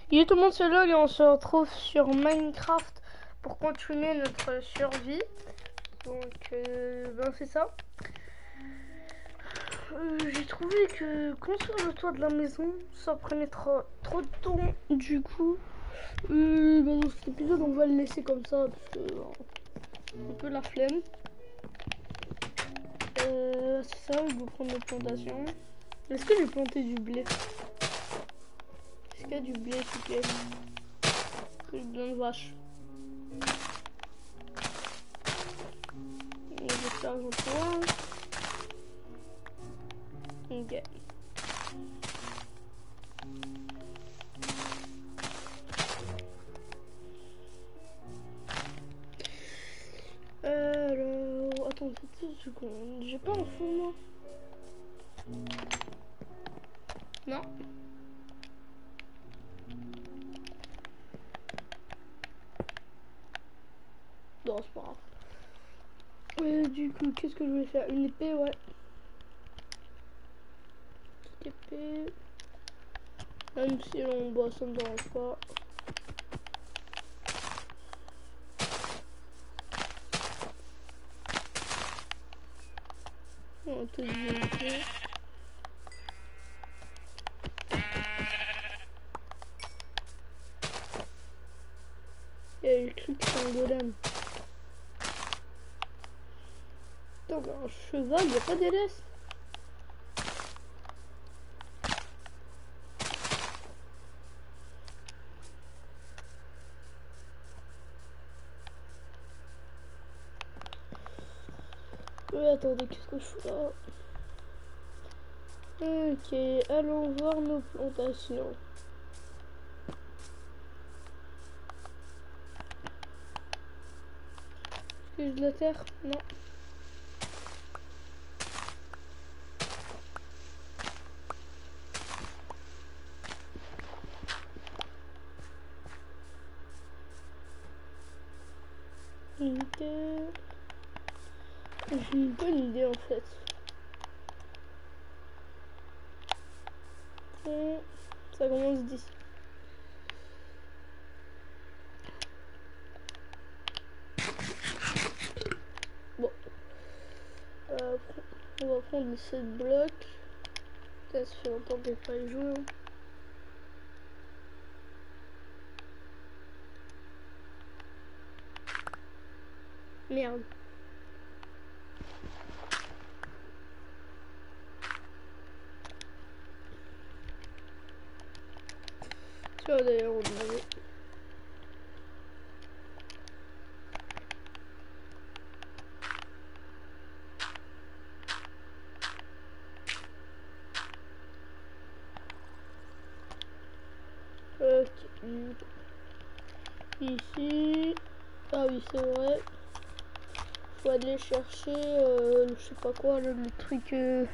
Yo tout le monde, c'est Log et on se retrouve sur Minecraft pour continuer notre survie. Donc c'est ça. J'ai trouvé que construire le toit de la maison, ça prenait trop de temps. Du coup, dans cet épisode, on va le laisser comme ça parce que un peu la flemme. C'est ça, je vais prendre nos plantations. Est-ce que j'ai planté du blé? Est-ce qu'il y a du blé, s'il te plaît? Que je donne vache. Je vais faire un toit. Ok. Alors, attends, 2 secondes. J'ai pas un fond, moi. Non. Non, c'est pas grave. Du coup, qu'est-ce que je vais faire? Une épée, ouais. Petite épée. Même si on boit, ça me dérange pas. On te dit une épée. Et le truc, c'est un golem. Attends, un cheval, y'a pas des laisses? Attendez, qu'est-ce que je fous là? Ok, allons voir nos plantations. Est-ce que j'ai de la terre? Non. Ok. J'ai une bonne idée en fait. Ça commence d'ici. Bon. On va prendre 7 blocs. Ça fait longtemps que j'ai pas y joué. Merde. Tu vois d'ailleurs on avait. Ok. Ici. Ah oui c'est vrai. Faut aller chercher je sais pas quoi le truc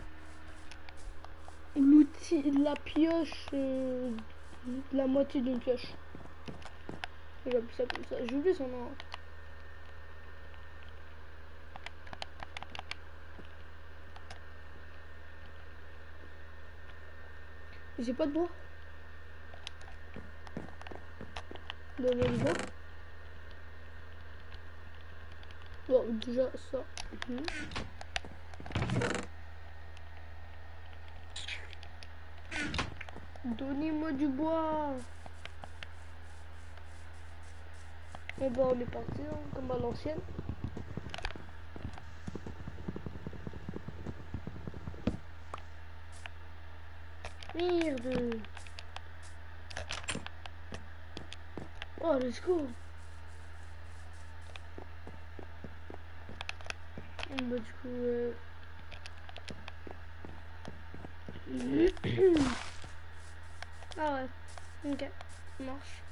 l'outil de la pioche la moitié d'une pioche. J'appelle ça comme ça. J'ai oublié son nom. J'ai pas de bois. Donne-moi du bois. Bon déjà ça. Donnez-moi du bois. Et bah on est parti hein, comme à l'ancienne. Merde. Oh let's go. Bah du coup ah ouais. Ok. Ça marche.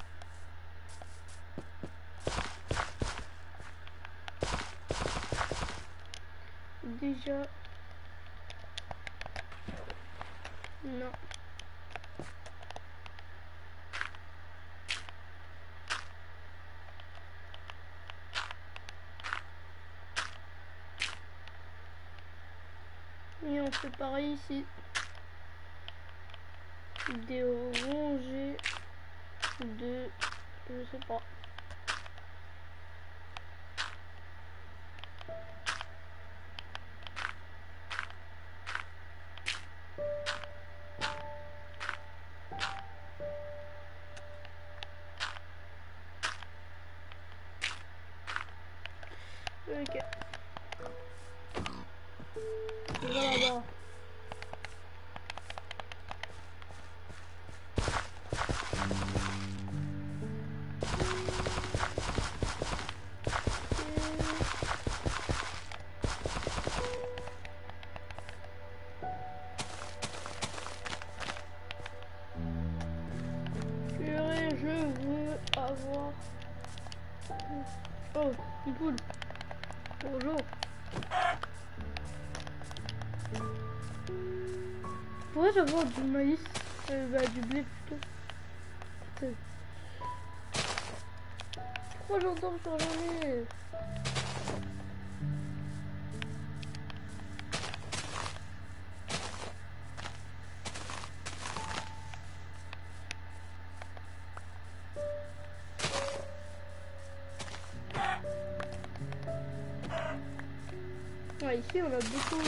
Déjà. Non. Et on fait pareil ici. Des rongées. sais pas. Ok. On va là-bas. Purée, je veux avoir... Oh, une poule. Bonjour. Pourrais-je avoir du maïs, du blé plutôt. Putain. Pourquoi j'entends sur jamais? Ouais, ici on a beaucoup.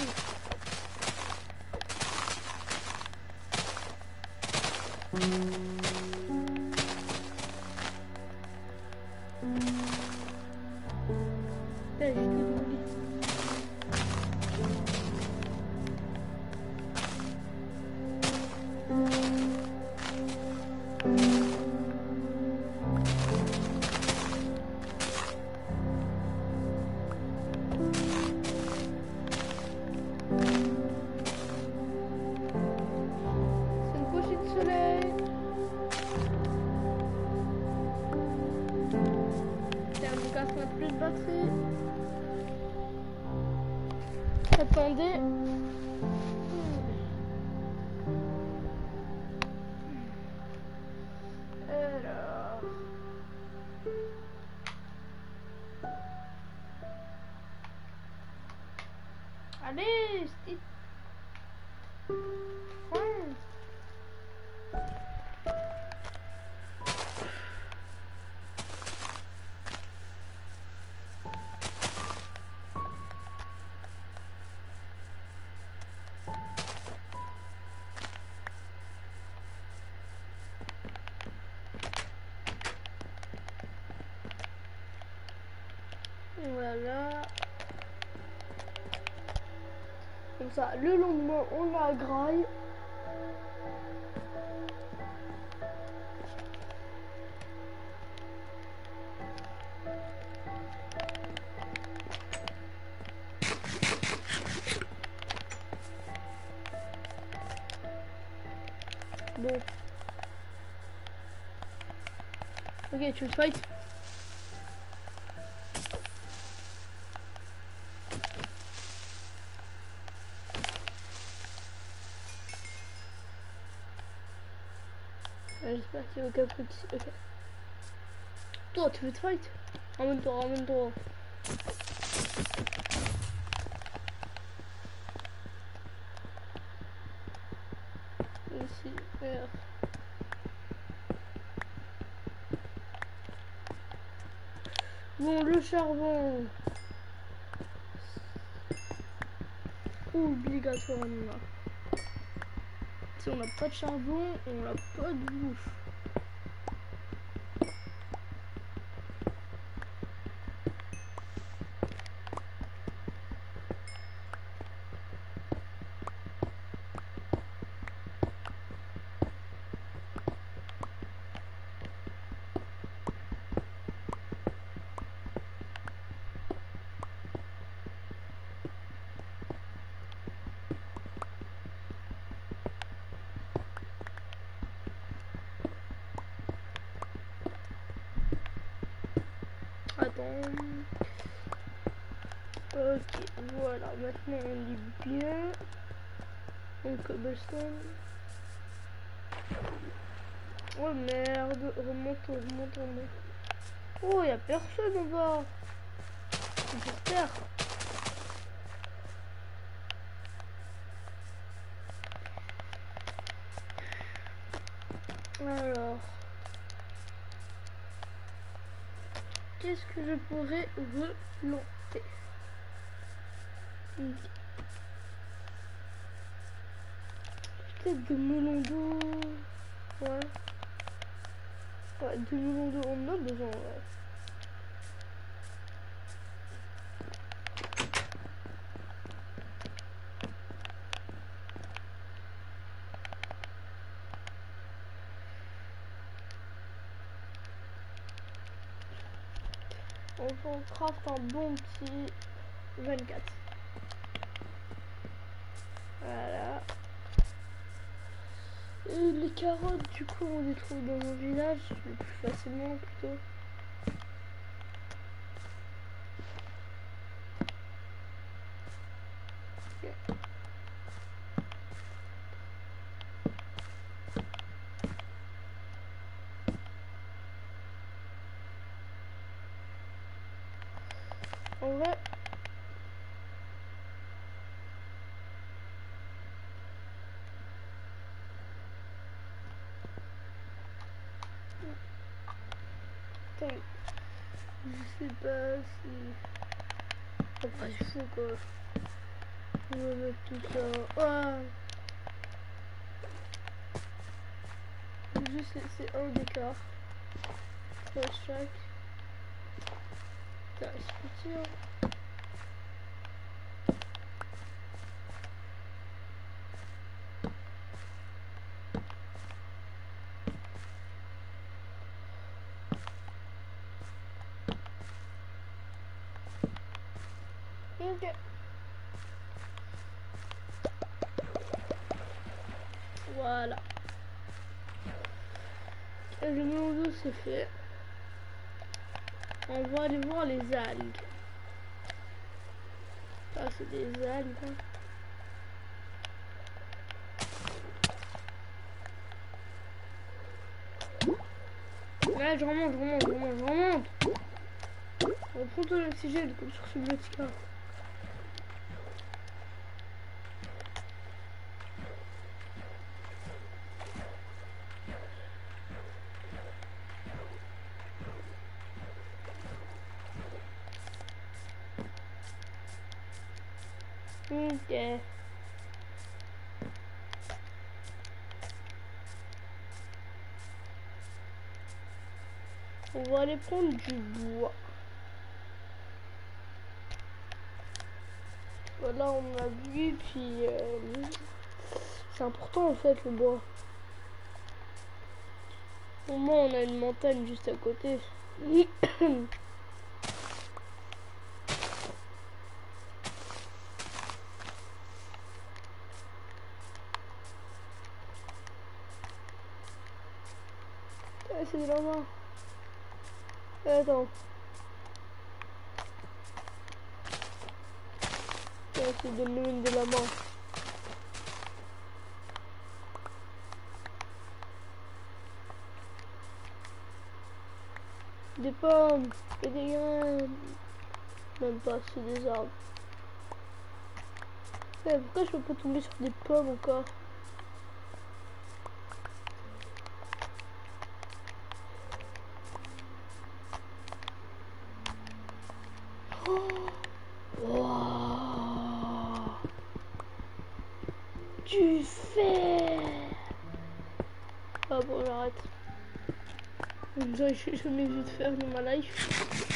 Putain, j'ai tout oublié. C'est une coucher de soleil. Tiens, mon casque n'a plus de batterie. Attendez. Alors. Allez, Steve. Ouais. Voilà. Comme ça, le lendemain, on la graille. Bon. Ok, tu veux fight? J'espère qu'il y a aucun truc ici. Ok. Toi, tu veux te fight? Ramène-toi, ramène-toi. Ici, merde. Bon, le charbon. Obligatoirement. Si on n'a pas de charbon, on n'a pas de bouffe. Attends. Ok, voilà, maintenant on est bien. Donc, cobblestone. Oh merde, remonte, remonte, remonte. Oh, y a personne en bas. J'espère. Alors. Qu'est-ce que je pourrais relancer? Peut-être de melon d'eau. Ouais. Ouais, de melon d'eau, on en a besoin, ouais. On craft un bon petit 24. Voilà. Et les carottes, du coup, on les trouve dans mon village le plus facilement plutôt. Okay. En vrai, je sais pas si... Oh, pas du fou quoi. On va mettre tout ça. Ah, je vais juste laisser un d'écart. Pas chaque. Putain, c'est petit hein. Ok. Voilà. Et le melon d'eau c'est fait. On va aller voir les algues. Ah, c'est des algues. Hein. Là, je remonte. On prend ton oxygène comme sur Subnautica. Ok. On va aller prendre du bois. Voilà, on a vu, puis c'est important en fait le bois. Au moins, on a une montagne juste à côté. C'est de la main. Attends. C'est de l'huile de la main. Des pommes et des graines. Même pas, c'est des arbres. Pourquoi je peux pas tomber sur des pommes encore? Wow. Du fer. Ah bon, j'arrête. J'ai jamais vu de fer dans ma life.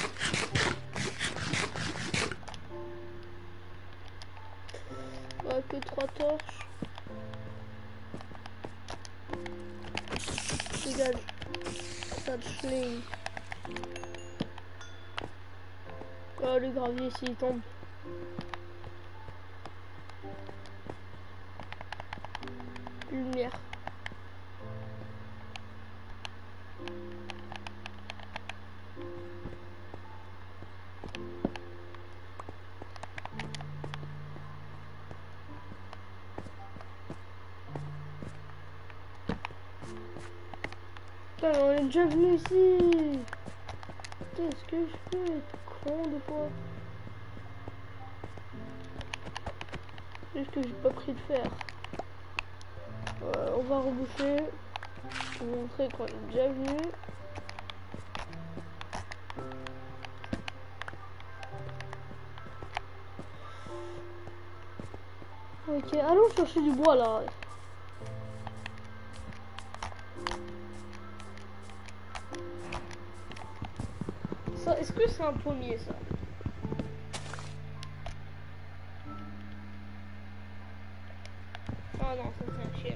Ouais, que 3 torches. Dégage. Ça de schling. Oh, le gravier s'il tombe. Lumière. Putain, on est déjà venu ici. Qu'est-ce que je fais? T'es con de quoi? Juste que j'ai pas pris de fer. On va reboucher. Pour vous montrer qu'on est déjà venu. Ok, allons chercher du bois là. Ça, est-ce que c'est un pommier ça? Ah non, ça c'est un chien.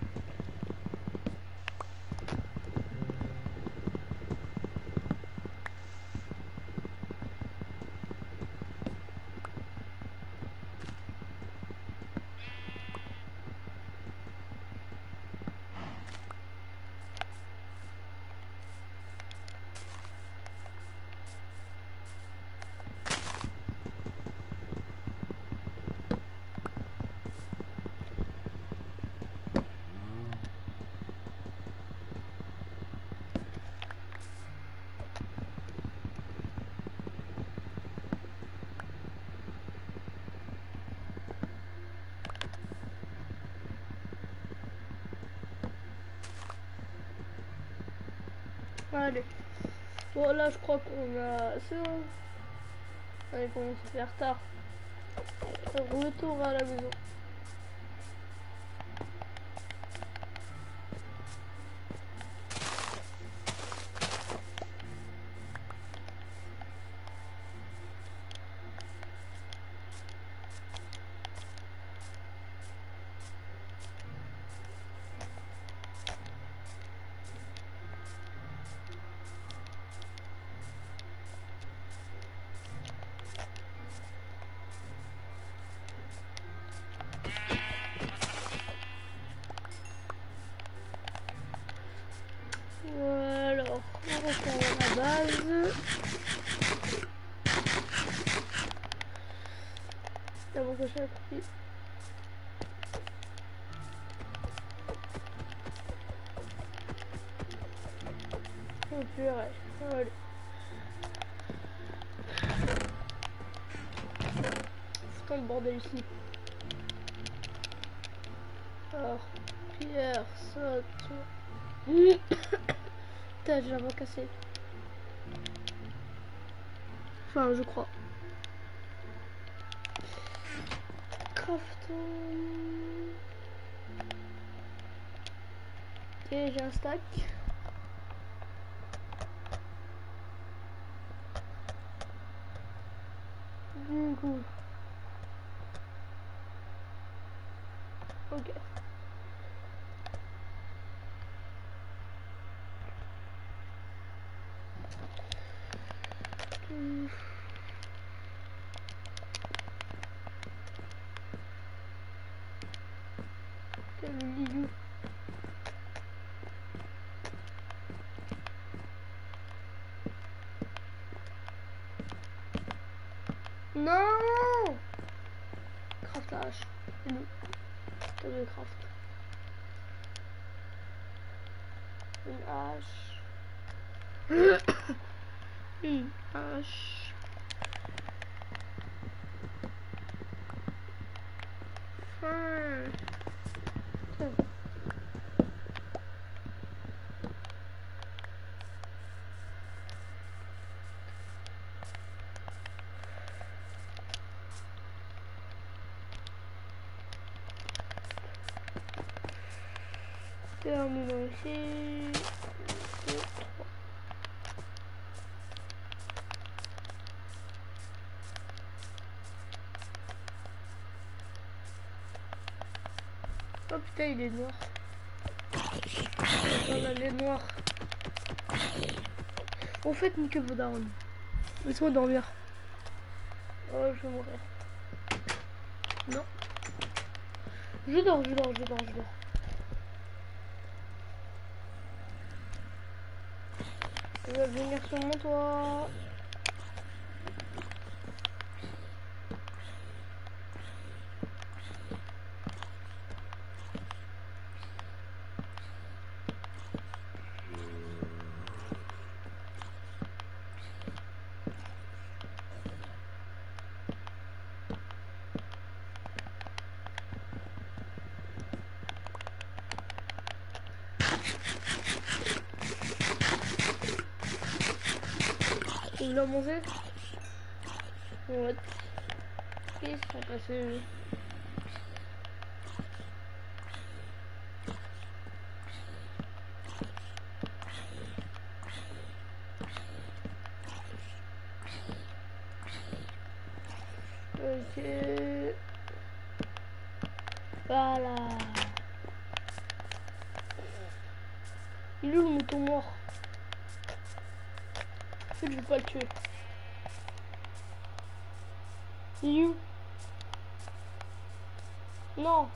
Allez. Bon là je crois qu'on a... C'est bon. Allez, commence à faire tard. Retour à la maison. Alors, on retourne à la base. D'abord que j'ai appris. Oh purée, allez. C'est quand le bordel ici. Alors, pierre, saute. Putain, j'ai la voix cassée. Enfin, je crois. Craftons. Ok, j'ai un stack. Du coup. Ok. Quel liou. Non! Craft la hache. T'as de craft. Une hache. Une hache. Terminons ici. 2, 3. Oh putain, il est noir. On a les noirs. En fait, nique vos darons. Laisse-moi dormir. Oh, je vais mourir. Non. Je dors. Il va venir sur mon toit. Il l'a mangé. Ouais. Qu'est-ce qui s'est passé? Ok. Voilà. Il est où le mouton mort? En fait, je vais pas le tuer. Il est où? Non.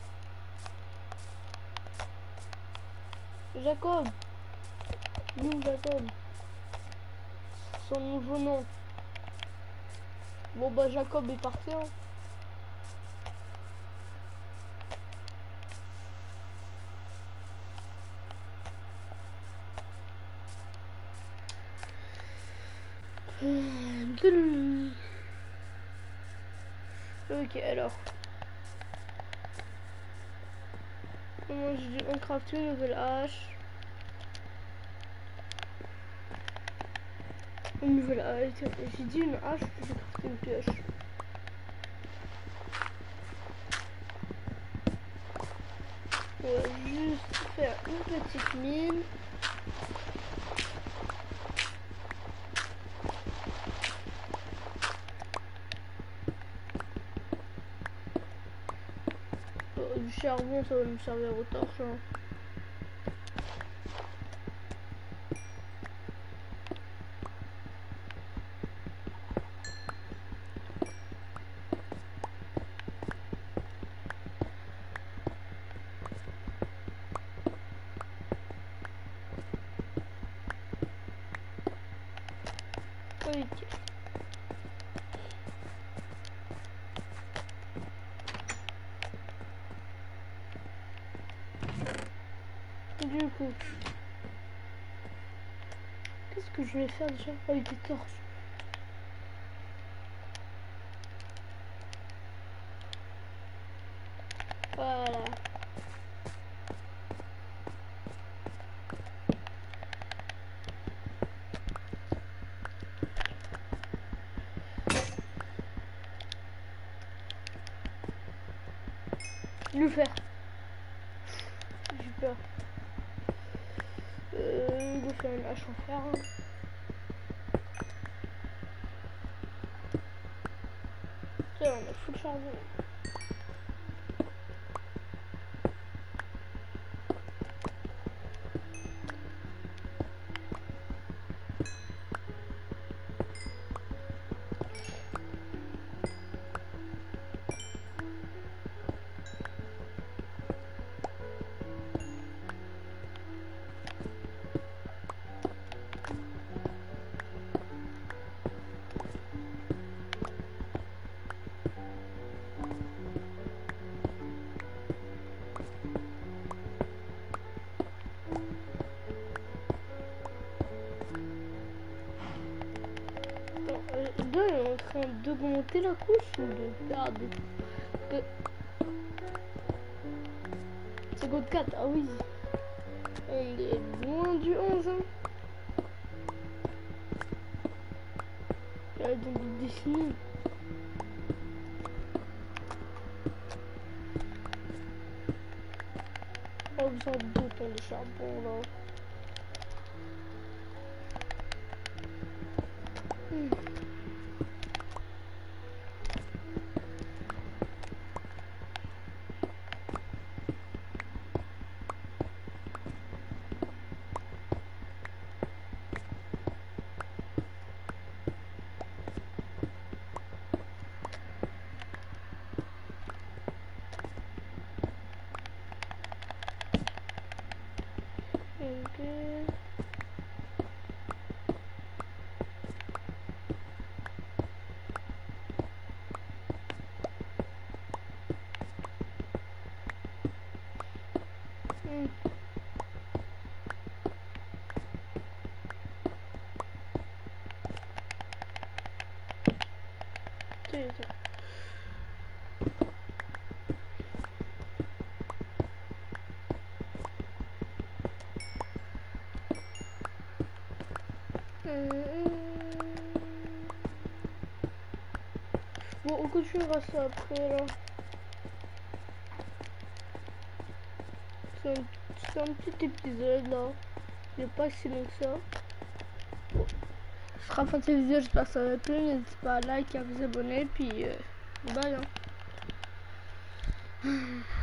Jacob. Il est où Jacob? Son nouveau nom. Bon bah Jacob est parti hein. Ok alors. Moi j'ai dû en crafter une nouvelle hache. Une nouvelle hache. J'ai dit une hache, j'ai crafté une pioche. On va juste faire une petite mine. Du charbon, ça va nous servir au torche. Hein. Ok. Du coup, qu'est-ce que je vais faire déjà avec des torches? Voilà. Le faire. J'ai peur. Il va faire une hache en fer. Hein. Tiens, on a full charbon. Deux est en train d'augmenter la couche ou de perdre de 54, ah oui. On est loin du 11 hein. Donc défini. On a besoin d'autant de charbon là. Ok. C'est ça. Bon, on continuera ça après là. C'est un petit épisode là. Il n'est pas si long que ça. Bon. Ce sera la fin de cette vidéo, j'espère que ça vous a plu. N'hésitez pas à liker, à vous abonner. Puis Bye. Hein.